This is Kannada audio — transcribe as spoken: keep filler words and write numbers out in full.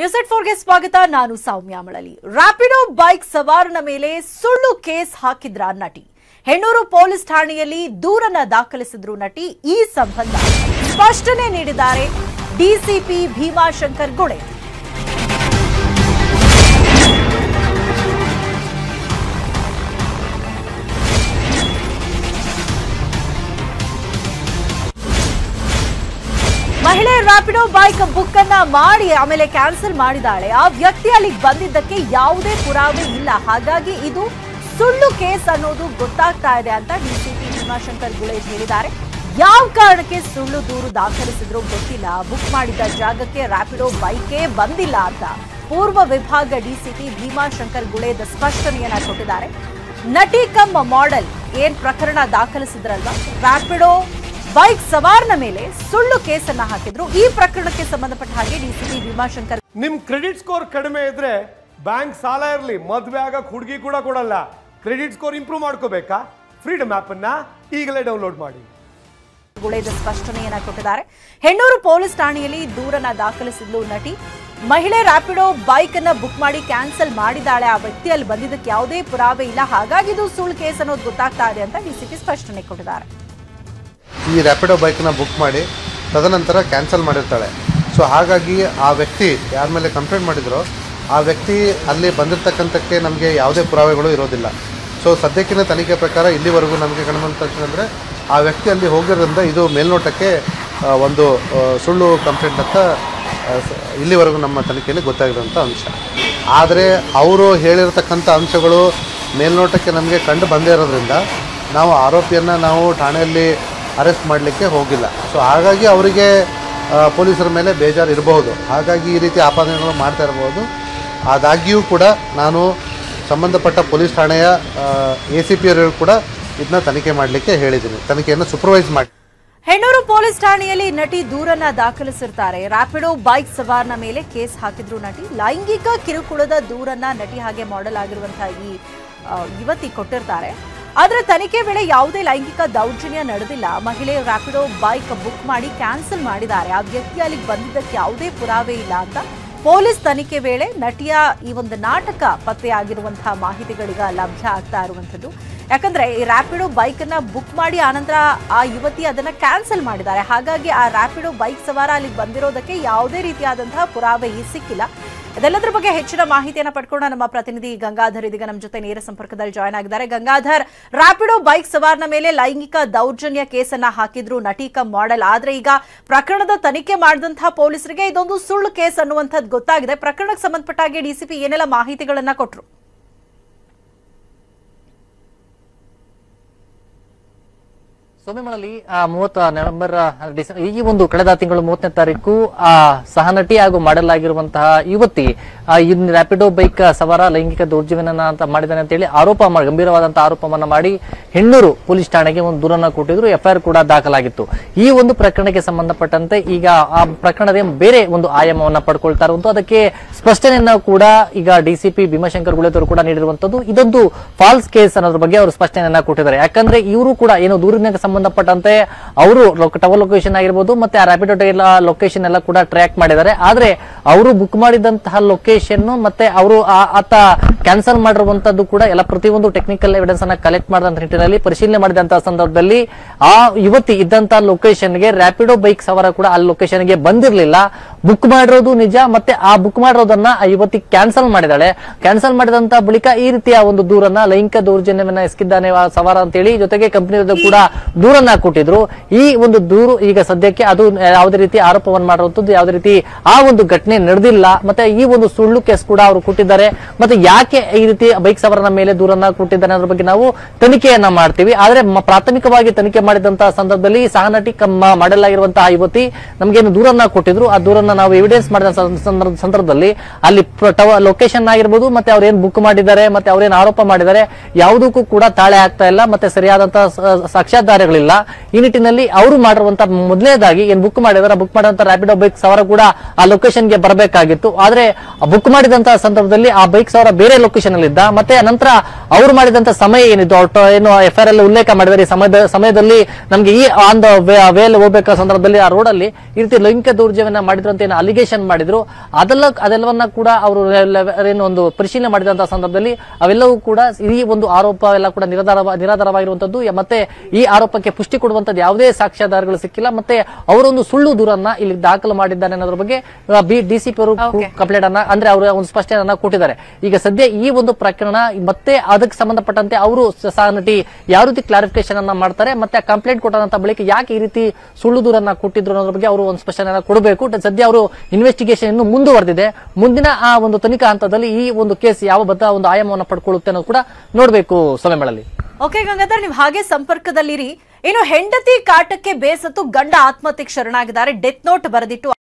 ನ್ಯೂಸ್ ಎಟ್ ಫೋರ್ ಗೆ ಸ್ವಾಗತ. ನಾನು ಸೌಮ್ಯ ಮಳಲಿ. ರ್ಯಾಪಿಡೋ ಬೈಕ್ ಸವಾರನ ಮೇಲೆ ಸುಳ್ಳು ಕೇಸ್ ಹಾಕಿದ್ರ ನಟಿ. ಹೆಣ್ಣೂರು ಪೊಲೀಸ್ ಠಾಣೆಯಲ್ಲಿ ದೂರನ್ನ ದಾಖಲಿಸಿದ್ರು ನಟಿ. ಈ ಸಂಬಂಧ ಸ್ಪಷ್ಟನೆ ನೀಡಿದ್ದಾರೆ ಡಿಸಿಪಿ ಭೀಮಾಶಂಕರ್ ಗುಳೆ. ಮಹಿಳೆ ರ್ಯಾಪಿಡೋ ಬೈಕ್ ಬುಕ್ ಅನ್ನ ಮಾಡಿ ಆಮೇಲೆ ಕ್ಯಾನ್ಸಲ್ ಮಾಡಿದಾಳೆ. ಆ ವ್ಯಕ್ತಿ ಅಲ್ಲಿಗೆ ಬಂದಿದ್ದಕ್ಕೆ ಯಾವುದೇ ಪುರಾವೆ ಇಲ್ಲ, ಹಾಗಾಗಿ ಇದು ಸುಳ್ಳು ಕೇಸ್ ಅನ್ನೋದು ಗೊತ್ತಾಗ್ತಾ ಇದೆ ಅಂತ ಡಿಸಿಪಿ ಭೀಮಾಶಂಕರ್ ಗುಳೆ ಹೇಳಿದ್ದಾರೆ. ಯಾವ ಕಾರಣಕ್ಕೆ ಸುಳ್ಳು ದೂರು ದಾಖಲಿಸಿದ್ರು ಗೊತ್ತಿಲ್ಲ, ಬುಕ್ ಮಾಡಿದ ಜಾಗಕ್ಕೆ ರ್ಯಾಪಿಡೋ ಬೈಕೇ ಬಂದಿಲ್ಲ ಅಂತ ಪೂರ್ವ ವಿಭಾಗ ಡಿಸಿಪಿ ಭೀಮಾಶಂಕರ್ ಗುಳೆ ಸ್ಪಷ್ಟನೆಯನ್ನ ಕೊಟ್ಟಿದ್ದಾರೆ. ನಟಿ ಕಮ್ ಮಾಡೆಲ್ ಏನ್ ಪ್ರಕರಣ ದಾಖಲಿಸಿದ್ರಲ್ವಾ, ರ್ಯಾಪಿಡೋ ಬೈಕ್ ಸವಾರನ ಮೇಲೆ ಸುಳ್ಳು ಕೇಸನ್ನ ಹಾಕಿದ್ರು. ಈ ಪ್ರಕರಣಕ್ಕೆ ಸಂಬಂಧಪಟ್ಟ ಹಾಗೆ ಡಿಸಿಪಿ ಭೀಮಾಶಂಕರ್, ನಿಮ್ ಕ್ರೆಡಿಟ್ ಸ್ಕೋರ್ ಕಡಿಮೆ ಇದ್ರೆ ಬ್ಯಾಂಕ್ ಸಾಲ ಇರಲಿ ಮದ್ವೆ ಆಗಕ್ ಹುಡುಗಿ ಕೂಡ ಕೊಡಲ್ಲ. ಕ್ರೆಡಿಟ್ ಸ್ಕೋರ್ ಇಂಪ್ರೂವ್ ಮಾಡ್ಕೋಬೇಕಾ? ಫ್ರೀಡಮ್ ಆಪ್ ಅನ್ನ ಈಗಲೇ ಡೌನ್ಲೋಡ್ ಮಾಡಿ. ಗುಳೇದ ಸ್ಪಷ್ಟನೆಯನ್ನ ಕೊಟ್ಟಿದ್ದಾರೆ. ಹೆಣ್ಣೂರು ಪೊಲೀಸ್ ಠಾಣೆಯಲ್ಲಿ ದೂರನ್ನ ದಾಖಲಿಸಿದ್ಲು ನಟಿ. ಮಹಿಳೆ ರ್ಯಾಪಿಡೋ ಬೈಕ್ ಅನ್ನ ಬುಕ್ ಮಾಡಿ ಕ್ಯಾನ್ಸಲ್ ಮಾಡಿದಾಳೆ. ಆ ವ್ಯಕ್ತಿ ಅಲ್ಲಿ ಬಂದಿದ್ದಕ್ಕೆ ಯಾವುದೇ ಪುರಾವೆ ಇಲ್ಲ, ಹಾಗಾಗಿ ಇದು ಸುಳ್ಳು ಕೇಸ್ ಅನ್ನೋದು ಗೊತ್ತಾಗ್ತಾ ಇದೆ ಅಂತ ಡಿಸಿಪಿ ಸ್ಪಷ್ಟನೆ ಕೊಟ್ಟಿದ್ದಾರೆ. ಈ ರ್ಯಾಪಿಡೋ ಬೈಕ್ನ ಬುಕ್ ಮಾಡಿ ತದನಂತರ ಕ್ಯಾನ್ಸಲ್ ಮಾಡಿರ್ತಾಳೆ. ಸೊ ಹಾಗಾಗಿ ಆ ವ್ಯಕ್ತಿ ಯಾರ ಮೇಲೆ ಕಂಪ್ಲೇಂಟ್ ಮಾಡಿದ್ರೋ ಆ ವ್ಯಕ್ತಿ ಅಲ್ಲಿ ಬಂದಿರತಕ್ಕಂಥಕ್ಕೆ ನಮಗೆ ಯಾವುದೇ ಪುರಾವೆಗಳು ಇರೋದಿಲ್ಲ. ಸೊ ಸದ್ಯಕ್ಕಿನ ತನಿಖೆ ಪ್ರಕಾರ ಇಲ್ಲಿವರೆಗೂ ನಮಗೆ ಕಂಡುಬಂದರೆ ಆ ವ್ಯಕ್ತಿ ಅಲ್ಲಿ ಹೋಗಿರೋದ್ರಿಂದ ಇದು ಮೇಲ್ನೋಟಕ್ಕೆ ಒಂದು ಸುಳ್ಳು ಕಂಪ್ಲೇಂಟ್ ಅಂತ ಇಲ್ಲಿವರೆಗೂ ನಮ್ಮ ತನಿಖೆಯಲ್ಲಿ ಗೊತ್ತಾಗಿರೋಂಥ ಅಂಶ. ಆದರೆ ಅವರು ಹೇಳಿರತಕ್ಕಂಥ ಅಂಶಗಳು ಮೇಲ್ನೋಟಕ್ಕೆ ನಮಗೆ ಕಂಡು ಬಂದೇ ಇರೋದ್ರಿಂದ ನಾವು ಆರೋಪಿಯನ್ನು ನಾವು ಠಾಣೆಯಲ್ಲಿ ಅರೆಸ್ಟ್ ಮಾಡಲಿಕ್ಕೆ ಹೋಗಿಲ್ಲ. ಸೊ ಹಾಗಾಗಿ ಅವರಿಗೆ ಪೊಲೀಸರ ಮೇಲೆ ಬೇಜಾರು ಇರಬಹುದು, ಹಾಗಾಗಿ ಈ ರೀತಿ ಆಪಾದನೆಗಳು ಮಾಡ್ತಾ ಇರಬಹುದು. ಆದಾಗ್ಯೂ ಕೂಡ ನಾನು ಸಂಬಂಧಪಟ್ಟ ಪೊಲೀಸ್ ಠಾಣೆಯ ಎ ಸಿ ಪಿ ಅವರಿಗೂ ಕೂಡ ಇದನ್ನ ತನಿಖೆ ಮಾಡಲಿಕ್ಕೆ ಹೇಳಿದ್ದೀನಿ, ತನಿಖೆಯನ್ನು ಸೂಪರ್ವೈಸ್ ಮಾಡಿ. ಹೆಣ್ಣೂರು ಪೊಲೀಸ್ ಠಾಣೆಯಲ್ಲಿ ನಟಿ ದೂರನ್ನ ದಾಖಲಿಸಿರ್ತಾರೆ. ರ್ಯಾಪಿಡೋ ಬೈಕ್ ಸವಾರನ ಮೇಲೆ ಕೇಸ್ ಹಾಕಿದ್ರು ನಟಿ. ಲೈಂಗಿಕ ಕಿರುಕುಳದ ದೂರನ್ನ ನಟಿ ಹಾಗೆ ಮಾಡೆಲ್ ಆಗಿರುವಂತಹ ಈ ಯುವತಿ ಕೊಟ್ಟಿರ್ತಾರೆ. ಆದ್ರೆ ತನಿಖೆ ವೇಳೆ ಯಾವುದೇ ಲೈಂಗಿಕ ದೌರ್ಜನ್ಯ ನಡೆದಿಲ್ಲ. ಮಹಿಳೆ ರ್ಯಾಪಿಡೋ ಬೈಕ್ ಬುಕ್ ಮಾಡಿ ಕ್ಯಾನ್ಸಲ್ ಮಾಡಿದ್ದಾರೆ. ಆ ವ್ಯಕ್ತಿ ಅಲ್ಲಿಗೆ ಬಂದಿದ್ದಕ್ಕೆ ಯಾವುದೇ ಪುರಾವೆ ಇಲ್ಲ ಅಂತ ಪೊಲೀಸ್ ತನಿಖೆ ವೇಳೆ ನಟಿಯ ಈ ಒಂದು ನಾಟಕ ಪತ್ತೆಯಾಗಿರುವಂತಹ ಮಾಹಿತಿಗಳೀಗ ಲಭ್ಯ ಆಗ್ತಾ ಇರುವಂತದ್ದು. ಯಾಕಂದ್ರೆ ಈ ರ್ಯಾಪಿಡೋ ಬೈಕ್ ಅನ್ನ ಬುಕ್ ಮಾಡಿ ಆನಂತರ ಆ ಯುವತಿ ಅದನ್ನ ಕ್ಯಾನ್ಸಲ್ ಮಾಡಿದ್ದಾರೆ. ಹಾಗಾಗಿ ಆ ರ್ಯಾಪಿಡೋ ಬೈಕ್ ಸವಾರ ಅಲ್ಲಿಗೆ ಬಂದಿರೋದಕ್ಕೆ ಯಾವುದೇ ರೀತಿಯಾದಂತಹ ಪುರಾವೆ ಸಿಕ್ಕಿಲ್ಲ. ಇದೆಲ್ಲದರ ಬಗ್ಗೆ ಹೆಚ್ಚಿನ ಮಾಹಿತಿಯನ್ನು ಪಡ್ಕೊಂಡ ನಮ್ಮ ಪ್ರತಿನಿಧಿ ಗಂಗಾಧರ್ ಇದೀಗ ನಮ್ಮ ಜೊತೆ ನೇರ ಸಂಪರ್ಕದಲ್ಲಿ ಜಾಯ್ನ್ ಆಗಿದ್ದಾರೆ. ಗಂಗಾಧರ್, ರ್ಯಾಪಿಡೋ ಬೈಕ್ ಸವಾರನ ಮೇಲೆ ಲೈಂಗಿಕ ದೌರ್ಜನ್ಯ ಕೇಸನ್ನ ಹಾಕಿದ್ರು ನಟಿ ಕಮ್ ಮಾಡೆಲ್. ಆದ್ರೆ ಈಗ ಪ್ರಕರಣದ ತನಿಖೆ ಮಾಡಿದಂತಹ ಪೊಲೀಸರಿಗೆ ಇದೊಂದು ಸುಳ್ಳು ಕೇಸ್ ಅನ್ನುವಂಥದ್ದು ಗೊತ್ತಾಗಿದೆ. ಪ್ರಕರಣಕ್ಕೆ ಸಂಬಂಧಪಟ್ಟ ಹಾಗೆ ಡಿಸಿಪಿ ಏನೆಲ್ಲ ಮಾಹಿತಿಗಳನ್ನ ಕೊಟ್ಟರು? ಸೋಮೆಮಳಲಿ ಮೂವತ್ತ ನವೆಂಬರ್ ಈ ಒಂದು ಕಳೆದ ತಿಂಗಳು ಮೂವತ್ತನೇ ತಾರೀಕು ಆ ಸಹನಟಿ ಹಾಗೂ ಮಾಡೆಲ್ ಆಗಿರುವಂತಹ ಯುವತಿ ರ್ಯಾಪಿಡೋ ಬೈಕ್ ಸವಾರ ಲೈಂಗಿಕ ದೌರ್ಜನ್ಯ ಅಂತ ಮಾಡಿದ್ದಾನೆ ಅಂತ ಹೇಳಿ ಆರೋಪ ಗಂಭೀರವಾದಂತಹ ಆರೋಪವನ್ನ ಮಾಡಿ ಹೆಣ್ಣೂರು ಪೊಲೀಸ್ ಠಾಣೆಗೆ ಒಂದು ದೂರನ್ನ ಕೊಟ್ಟಿದ್ರು. ಎಫ್ಐಆರ್ ಕೂಡ ದಾಖಲಾಗಿತ್ತು. ಈ ಒಂದು ಪ್ರಕರಣಕ್ಕೆ ಸಂಬಂಧಪಟ್ಟಂತೆ ಈಗ ಆ ಪ್ರಕರಣದ ಬೇರೆ ಒಂದು ಆಯಾಮವನ್ನ ಪಡ್ಕೊಳ್ತಾ ಇರುವಂತದ್ದು, ಅದಕ್ಕೆ ಸ್ಪಷ್ಟನೆಯನ್ನ ಕೂಡ ಈಗ ಡಿಸಿಪಿ ಭೀಮಾಶಂಕರ್ ಗುಳೆದವರು ಕೂಡ ನೀಡಿರುವಂತದ್ದು. ಇದೊಂದು ಫಾಲ್ಸ್ ಕೇಸ್ ಅನ್ನೋದ್ರ ಬಗ್ಗೆ ಅವರು ಸ್ಪಷ್ಟನೆಯನ್ನ ಕೊಟ್ಟಿದ್ದಾರೆ. ಯಾಕಂದ್ರೆ ಇವರು ಕೂಡ ಏನು ದೂರಿನ ಸಂಬಂಧಪಟ್ಟಂತೆ ಅವರು ಟವರ್ ಲೊಕೇಶನ್ ಆಗಿರ್ಬೋದು ಮತ್ತೆ ಆ ರ್ಯಾಪಿಡೋ ಲೊಕೇಶನ್ ಎಲ್ಲ ಕೂಡ ಟ್ರ್ಯಾಕ್ ಮಾಡಿದ್ದಾರೆ. ಆದ್ರೆ ಅವರು ಬುಕ್ ಮಾಡಿದಂತಹ ಲೊಕೇಶನ್ ಮತ್ತೆ ಅವರು ಆತ ಕ್ಯಾನ್ಸಲ್ ಮಾಡಿರುವಂತದ್ದು ಕೂಡ ಎಲ್ಲ ಪ್ರತಿಯೊಂದು ಟೆಕ್ನಿಕಲ್ ಎವಿಡೆನ್ಸ್ ಅನ್ನ ಕಲೆಕ್ಟ್ ಮಾಡಿದಂತ ನಿಟ್ಟಿನಲ್ಲಿ ಪರಿಶೀಲನೆ ಮಾಡಿದಂತಹ ಸಂದರ್ಭದಲ್ಲಿ ಆ ಯುವತಿ ಇದ್ದಂತಹ ಲೊಕೇಶನ್ಗೆ ರ್ಯಾಪಿಡೋ ಬೈಕ್ ಸವಾರ ಕೂಡ ಆ ಲೊಕೇಶನ್ಗೆ ಬಂದಿರಲಿಲ್ಲ. ಬುಕ್ ಮಾಡಿರೋದು ನಿಜ, ಮತ್ತೆ ಆ ಬುಕ್ ಮಾಡಿರೋದನ್ನ ಆ ಯುವತಿ ಕ್ಯಾನ್ಸಲ್ ಮಾಡಿದಾಳೆ. ಕ್ಯಾನ್ಸಲ್ ಮಾಡಿದಂತ ಬಳಿಕ ಈ ರೀತಿಯ ಒಂದು ದೂರನ್ನ ಲೈಂಗಿಕ ದೌರ್ಜನ್ಯವನ್ನ ಎಸಗಿದ್ದಾನೆ ಸವಾರ ಅಂತೇಳಿ ಜೊತೆಗೆ ಕಂಪನಿ ಕೂಡ ದೂರನ್ನ ಕೊಟ್ಟಿದ್ರು. ಈ ಒಂದು ದೂರು ಈಗ ಸದ್ಯಕ್ಕೆ ಅದು ಯಾವುದೇ ರೀತಿ ಆರೋಪವನ್ನು ಮಾಡಿರುವಂತದ್ದು ಯಾವುದೇ ರೀತಿ ಆ ಒಂದು ಘಟನೆ ನಡೆದಿಲ್ಲ. ಮತ್ತೆ ಈ ಒಂದು ಸುಳ್ಳು ಕೇಸ್ ಕೂಡ ಅವರು ಕೊಟ್ಟಿದ್ದಾರೆ. ಮತ್ತೆ ಯಾಕೆ ಈ ರೀತಿ ಬೈಕ್ ಸವಾರನ ಮೇಲೆ ದೂರನ್ನ ಕೊಟ್ಟಿದ್ದಾನೆ ಅನ್ನೋದ್ರ ಬಗ್ಗೆ ನಾವು ತನಿಖೆಯನ್ನ ಮಾಡ್ತೀವಿ. ಆದ್ರೆ ಪ್ರಾಥಮಿಕವಾಗಿ ತನಿಖೆ ಮಾಡಿದಂತಹ ಸಂದರ್ಭದಲ್ಲಿ ಸಹನಟಿ ಮಾಡೆಲ್ ಆಗಿರುವಂತಹ ಯುವತಿ ನಮಗೇನು ದೂರನ್ನ ಕೊಟ್ಟಿದ್ರು, ಆ ದೂರನ್ನ ನಾವು ಎವಿಡೆನ್ಸ್ ಮಾಡಿದ ಸಂದರ್ಭದಲ್ಲಿ ಅಲ್ಲಿ ಲೊಕೇಶನ್ ಆಗಿರ್ಬೋದು ಮತ್ತೆ ಅವ್ರೇನ್ ಬುಕ್ ಮಾಡಿದ್ದಾರೆ ಮತ್ತೆ ಅವ್ರೇನ್ ಆರೋಪ ಮಾಡಿದ್ದಾರೆ ಯಾವುದಕ್ಕೂ ಕೂಡ ತಾಳೆ ಆಗ್ತಾ ಇಲ್ಲ, ಮತ್ತೆ ಸರಿಯಾದಂತಹ ಸಾಕ್ಷ್ಯಾಧಾರಗಳಿಲ್ಲ. ಈ ನಿಟ್ಟಿನಲ್ಲಿ ಅವರು ಮಾಡಿರುವಂತಹ ಮೊದಲನೇದಾಗಿ ಏನ್ ಬುಕ್ ಮಾಡಿದಾರೆ ಬುಕ್ ಮಾಡಿದಂತ ರ್ಯಾಪಿಡೋ ಬೈಕ್ ಸವಾರ ಕೂಡ ಆ ಲೊಕೇಶನ್ಗೆ ಬರಬೇಕಾಗಿತ್ತು. ಆದ್ರೆ ಬುಕ್ ಮಾಡಿದಂತಹ ಸಂದರ್ಭದಲ್ಲಿ ಆ ಬೈಕ್ ಸವಾರ ಬೇರೆ ಲೊಕೇಶನ್ ಅಲ್ಲಿ ಇದ್ದ, ಮತ್ತೆ ನಂತರ ಅವ್ರು ಮಾಡಿದಂತ ಸಮಯ ಏನಿದ್ದು ಆಟೋ ಏನು ಎಫ್ ಐ ಆರ್ ಅಲ್ಲಿ ಉಲ್ಲೇಖ ಮಾಡಿದ್ದಾರೆ, ಈ ಸಮಯದ ಸಮಯದಲ್ಲಿ ನಮ್ಗೆ ಈ ಆನ್ ದ ವೇಲ್ ಹೋಗ್ಬೇಕಾದ ಸಂದರ್ಭದಲ್ಲಿ ಆ ರೋಡ್ ಅಲ್ಲಿ ಈ ರೀತಿ ಲೈಂಗಿಕ ದೌರ್ಜನ್ಯ ಮಾಡಿದ್ರು ಅಂತ ಏನು ಅಲಿಗೇಷನ್ ಮಾಡಿದ್ರು, ಅದೆಲ್ಲ ಅದೆಲ್ಲವನ್ನ ಕೂಡ ಅವರು ಏನು ಒಂದು ಪರಿಶೀಲನೆ ಮಾಡಿದಂತಹ ಸಂದರ್ಭದಲ್ಲಿ ಅವೆಲ್ಲವೂ ಕೂಡ ಈ ಒಂದು ಆರೋಪ ಎಲ್ಲ ಕೂಡ ನಿರಾಧಾರ ನಿರಾಧಾರವಾಗಿರುವಂತದ್ದು. ಮತ್ತೆ ಈ ಆರೋಪಕ್ಕೆ ಪುಷ್ಟಿ ಕೊಡುವಂತದ್ದು ಯಾವುದೇ ಸಾಕ್ಷ್ಯಾಧಾರಗಳು ಸಿಕ್ಕಿಲ್ಲ. ಮತ್ತೆ ಅವರೊಂದು ಸುಳ್ಳು ದೂರನ್ನ ಇಲ್ಲಿ ದಾಖಲು ಮಾಡಿದ್ದಾನೆ ಅನ್ನೋದ್ರ ಬಗ್ಗೆ ಬಿ ಡಿಸಿಪಿ ಅವರು ಕಂಪ್ಲೇಂಟ್ ಅನ್ನ ಅಂದ್ರೆ ಅವರು ಒಂದು ಸ್ಪಷ್ಟನೆಯನ್ನ ಕೊಟ್ಟಿದ್ದಾರೆ. ಈಗ ಸದ್ಯ ಈ ಒಂದು ಪ್ರಕರಣ ಮತ್ತೆ ಅದಕ್ಕೆ ಸಂಬಂಧಪಟ್ಟಂತೆ ಅವರು ಸಹ ನಟಿ ಯಾವ ರೀತಿ ಕ್ಲಾರಿಫಿಕೇಶನ್ ಅನ್ನ ಮಾಡ್ತಾರೆ, ಮತ್ತೆ ಕಂಪ್ಲೇಂಟ್ ಕೊಟ್ಟಂತ ಬಳಿಕ ಯಾಕೆ ಈ ರೀತಿ ಸುಳ್ಳು ದೂರನ್ನ ಕೊಟ್ಟಿದ್ರು ಅನ್ನೋದ್ರ ಬಗ್ಗೆ ಅವರು ಒಂದು ಸ್ಪಷ್ಟನೆಯನ್ನ ಕೊಡಬೇಕು. ಸದ್ಯ ಅವರು ಇನ್ವೆಸ್ಟಿಗೇಷನ್ ಇನ್ನು ಮುಂದುವರೆದಿದೆ. ಮುಂದಿನ ಆ ಒಂದು ತನಿಖಾ ಹಂತದಲ್ಲಿ ಈ ಒಂದು ಕೇಸ್ ಯಾವ ಬದ್ಧ ಒಂದು ಆಯಾಮವನ್ನು ಪಡ್ಕೊಳ್ಳುತ್ತೆ ಅನ್ನೋದು ಕೂಡ ನೋಡಬೇಕು. ಸೊಮೆಮಳಲ್ಲಿ ಓಕೆ ಗಂಗಾಧರ್, ನೀವು ಹಾಗೆ ಸಂಪರ್ಕದಲ್ಲಿರಿ. ಇನ್ನು ಹೆಂಡತಿ ಕಾಟಕ್ಕೆ ಬೇಸತ್ತು ಗಂಡ ಆತ್ಮಹತ್ಯೆಗೆ ಶರಣಾಗಿದ್ದಾರೆ. Death note ಬರೆದಿಟ್ಟು